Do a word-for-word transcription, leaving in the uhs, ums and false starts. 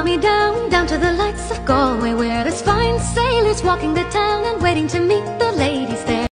brought me down, down to the lights of Galway, where there's fine sailors walking the town and waiting to meet the lady.